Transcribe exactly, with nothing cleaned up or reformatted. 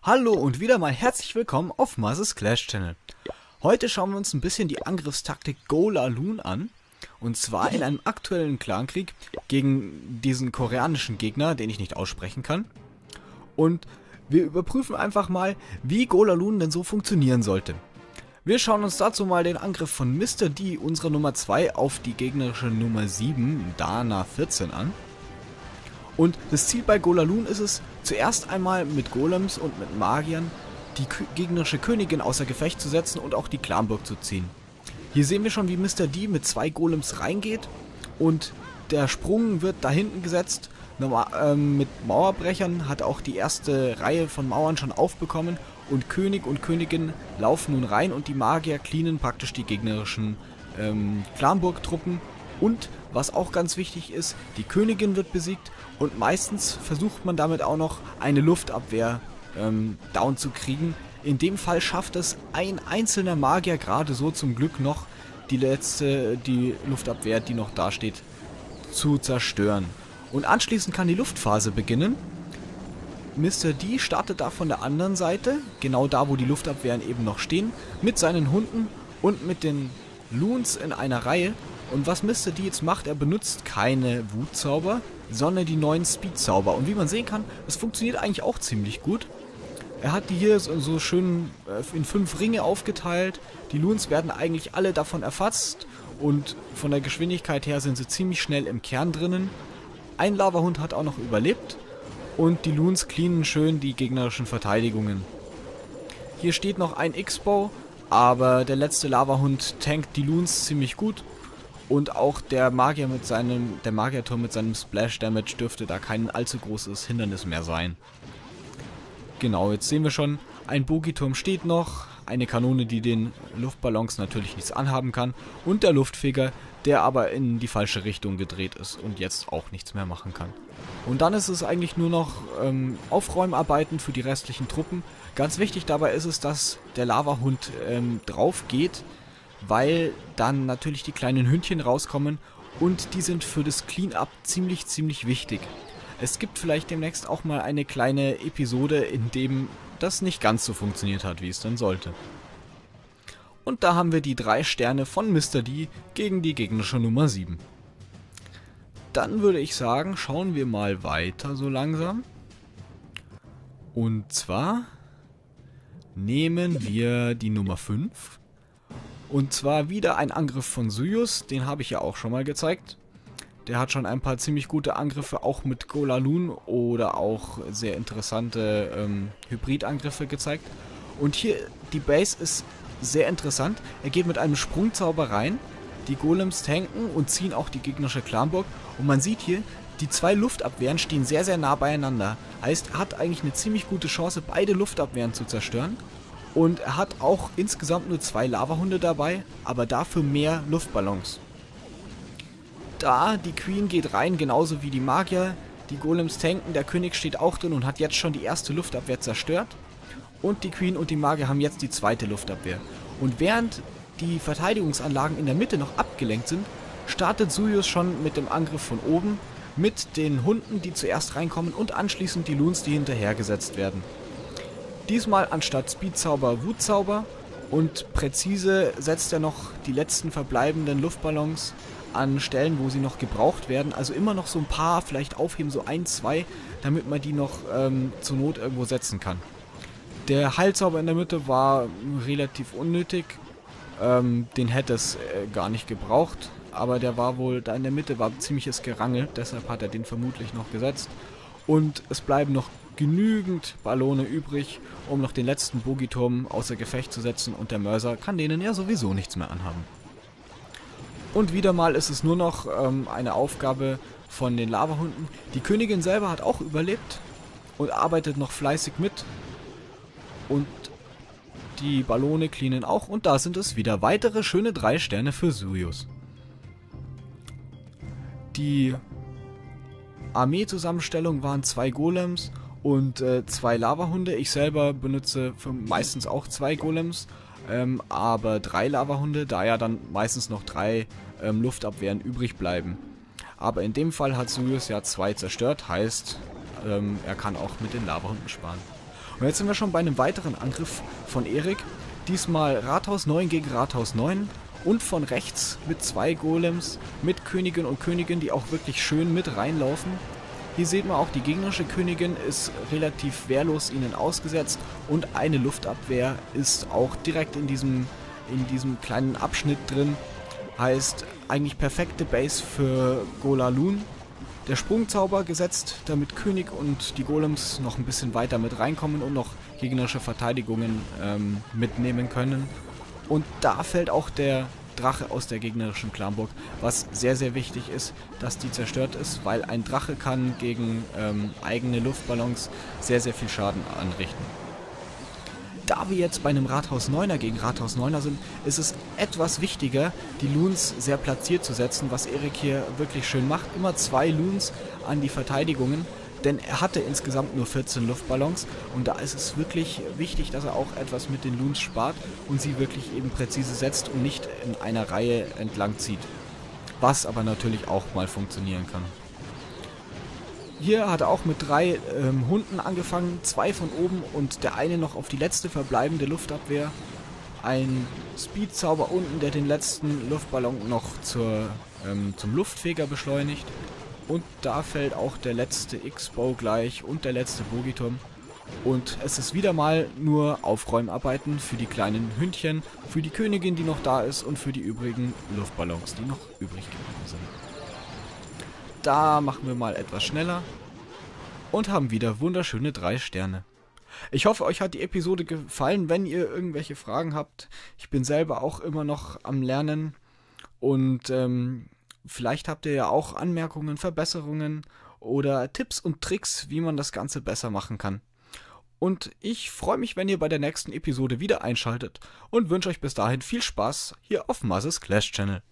Hallo und wieder mal herzlich willkommen auf Mazes Clash Channel. Heute schauen wir uns ein bisschen die Angriffstaktik Golaloon an. Und zwar in einem aktuellen Clankrieg gegen diesen koreanischen Gegner, den ich nicht aussprechen kann. Und wir überprüfen einfach mal, wie Golaloon denn so funktionieren sollte. Wir schauen uns dazu mal den Angriff von Mister D, unserer Nummer zwei, auf die gegnerische Nummer sieben, Dana vierzehn an. Und das Ziel bei Golaloon ist es, zuerst einmal mit Golems und mit Magiern die gegnerische Königin außer Gefecht zu setzen und auch die Clanburg zu ziehen. Hier sehen wir schon, wie Mister D mit zwei Golems reingeht und der Sprung wird da hinten gesetzt. Normal, ähm, mit Mauerbrechern hat auch die erste Reihe von Mauern schon aufbekommen und König und Königin laufen nun rein und die Magier cleanen praktisch die gegnerischen ähm, Clanburg-Truppen. Und was auch ganz wichtig ist, die Königin wird besiegt und meistens versucht man damit auch noch eine Luftabwehr ähm, down zu kriegen. In dem Fall schafft es ein einzelner Magier gerade so zum Glück noch, die letzte, die Luftabwehr, die noch da steht, zu zerstören. Und anschließend kann die Luftphase beginnen. Mister D startet da von der anderen Seite, genau da wo die Luftabwehren eben noch stehen, mit seinen Hunden und mit den Loons in einer Reihe. Und was Mister D jetzt macht, er benutzt keine Wutzauber, sondern die neuen Speed-Zauber. Und wie man sehen kann, es funktioniert eigentlich auch ziemlich gut. Er hat die hier so, so schön in fünf Ringe aufgeteilt. Die Loons werden eigentlich alle davon erfasst und von der Geschwindigkeit her sind sie ziemlich schnell im Kern drinnen. Ein Lavahund hat auch noch überlebt und die Loons cleanen schön die gegnerischen Verteidigungen. Hier steht noch ein X-Bow, aber der letzte Lavahund tankt die Loons ziemlich gut. Und auch der Magier mit seinem, der Magierturm mit seinem Splash Damage dürfte da kein allzu großes Hindernis mehr sein. Genau, jetzt sehen wir schon, ein Bogiturm steht noch, eine Kanone, die den Luftballons natürlich nichts anhaben kann und der Luftfeger, der aber in die falsche Richtung gedreht ist und jetzt auch nichts mehr machen kann. Und dann ist es eigentlich nur noch ähm, Aufräumarbeiten für die restlichen Truppen. Ganz wichtig dabei ist es, dass der Lavahund ähm, drauf geht, weil dann natürlich die kleinen Hündchen rauskommen und die sind für das Cleanup ziemlich, ziemlich wichtig. Es gibt vielleicht demnächst auch mal eine kleine Episode, in dem das nicht ganz so funktioniert hat, wie es dann sollte. Und da haben wir die drei Sterne von Mister D gegen die gegnerische Nummer sieben. Dann würde ich sagen, schauen wir mal weiter so langsam. Und zwar nehmen wir die Nummer fünf. Und zwar wieder ein Angriff von Suyus, den habe ich ja auch schon mal gezeigt. Der hat schon ein paar ziemlich gute Angriffe, auch mit Golaloon oder auch sehr interessante ähm, Hybridangriffe gezeigt. Und hier, die Base ist sehr interessant. Er geht mit einem Sprungzauber rein, die Golems tanken und ziehen auch die gegnerische Clanburg. Und man sieht hier, die zwei Luftabwehren stehen sehr, sehr nah beieinander. Heißt, er hat eigentlich eine ziemlich gute Chance, beide Luftabwehren zu zerstören. Und er hat auch insgesamt nur zwei Lavahunde dabei, aber dafür mehr Luftballons. Da, die Queen geht rein, genauso wie die Magier. Die Golems tanken, der König steht auch drin und hat jetzt schon die erste Luftabwehr zerstört. Und die Queen und die Magier haben jetzt die zweite Luftabwehr. Und während die Verteidigungsanlagen in der Mitte noch abgelenkt sind, startet Suyus schon mit dem Angriff von oben, mit den Hunden, die zuerst reinkommen und anschließend die Loons, die hinterhergesetzt werden. Diesmal anstatt Speedzauber Wutzauber und präzise setzt er noch die letzten verbleibenden Luftballons an Stellen, wo sie noch gebraucht werden. Also immer noch so ein paar, vielleicht aufheben, so ein, zwei, damit man die noch ähm, zur Not irgendwo setzen kann. Der Heilzauber in der Mitte war relativ unnötig. Ähm, den hätte es äh, gar nicht gebraucht. Aber der war wohl, da in der Mitte war ziemliches Gerangel. Deshalb hat er den vermutlich noch gesetzt. Und es bleiben noch genügend Ballone übrig, um noch den letzten Bogiturm außer Gefecht zu setzen. Und der Mörser kann denen ja sowieso nichts mehr anhaben. Und wieder mal ist es nur noch ähm, eine Aufgabe von den Lavahunden. Die Königin selber hat auch überlebt und arbeitet noch fleißig mit. Und die Ballone cleanen auch. Und da sind es wieder weitere schöne drei Sterne für Suyus. Die Armeezusammenstellung waren zwei Golems und äh, zwei Lavahunde. Ich selber benutze für meistens auch zwei Golems, ähm, aber drei Lavahunde, da ja dann meistens noch drei ähm, Luftabwehren übrig bleiben. Aber in dem Fall hat Suyus ja zwei zerstört, heißt, ähm, er kann auch mit den Lavahunden sparen. Und jetzt sind wir schon bei einem weiteren Angriff von Erik. Diesmal Rathaus neun gegen Rathaus neun und von rechts mit zwei Golems, mit Königin und Königin, die auch wirklich schön mit reinlaufen. Hier sieht man auch, die gegnerische Königin ist relativ wehrlos ihnen ausgesetzt und eine Luftabwehr ist auch direkt in diesem, in diesem kleinen Abschnitt drin. Heißt, eigentlich perfekte Base für Golaloon. Der Sprungzauber gesetzt, damit König und die Golems noch ein bisschen weiter mit reinkommen und noch gegnerische Verteidigungen ähm, mitnehmen können. Und da fällt auch der Drache aus der gegnerischen Clanburg, was sehr, sehr wichtig ist, dass die zerstört ist, weil ein Drache kann gegen ähm, eigene Luftballons sehr, sehr viel Schaden anrichten. Da wir jetzt bei einem Rathaus neuner gegen Rathaus neuner sind, ist es etwas wichtiger, die Loons sehr platziert zu setzen, was Erik hier wirklich schön macht. Immer zwei Loons an die Verteidigungen, denn er hatte insgesamt nur vierzehn Luftballons und da ist es wirklich wichtig, dass er auch etwas mit den Loons spart und sie wirklich eben präzise setzt und nicht in einer Reihe entlang zieht. Was aber natürlich auch mal funktionieren kann. Hier hat er auch mit drei ähm, Hunden angefangen, zwei von oben und der eine noch auf die letzte verbleibende Luftabwehr. Ein Speed-Zauber unten, der den letzten Luftballon noch zur, ähm, zum Luftfeger beschleunigt. Und da fällt auch der letzte X-Bow gleich und der letzte Bogiturm. Und es ist wieder mal nur Aufräumarbeiten für die kleinen Hündchen, für die Königin, die noch da ist und für die übrigen Luftballons, die noch übrig geblieben sind. Da machen wir mal etwas schneller und haben wieder wunderschöne drei Sterne. Ich hoffe, euch hat die Episode gefallen. Wenn ihr irgendwelche Fragen habt, ich bin selber auch immer noch am Lernen und ähm, vielleicht habt ihr ja auch Anmerkungen, Verbesserungen oder Tipps und Tricks, wie man das Ganze besser machen kann. Und ich freue mich, wenn ihr bei der nächsten Episode wieder einschaltet und wünsche euch bis dahin viel Spaß hier auf Mazes Clash Channel.